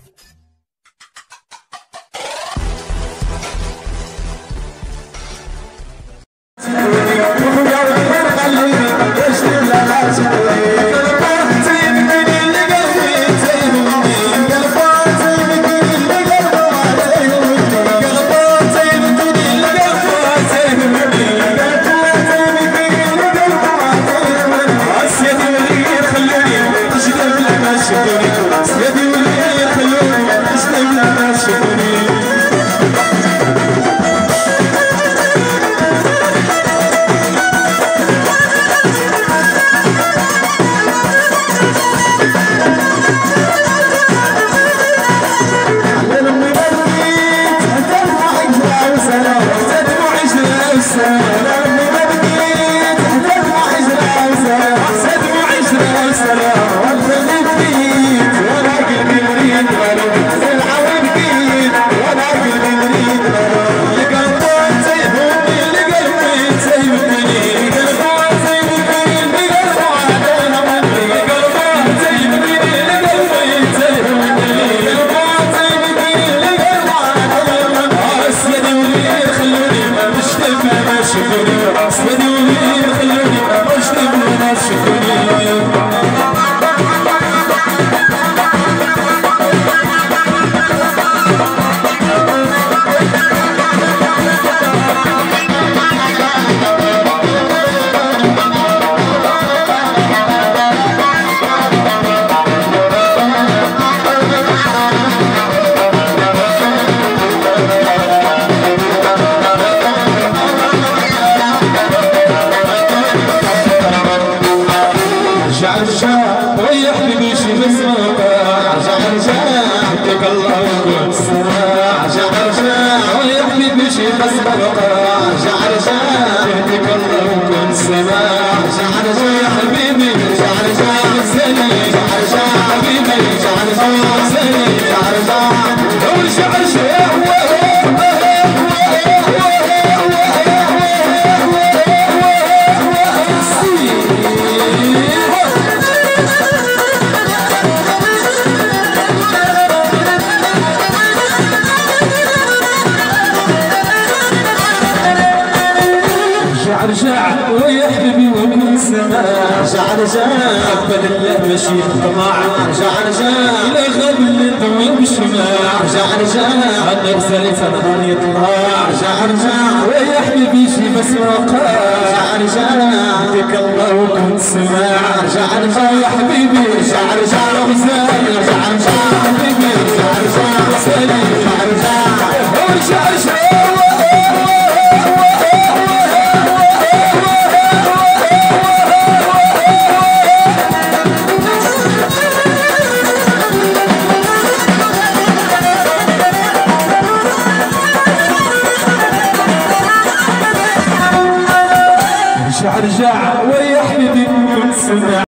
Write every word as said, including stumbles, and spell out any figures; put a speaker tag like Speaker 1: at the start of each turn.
Speaker 1: قبل الله ماشي طماع رجع رجع الى غاب الضوء بالشماع رجع رجع انا رسالة نهار يطلع رجع رجع ويا حبيبي شي بس وقع رجع رجع يهديك الله وكنت سماع رجع رجع يا حبيبي رجع رجع غزال رجع رجع حبيبي رجع رجع غزالي رجع رجع ورجع رجع رجع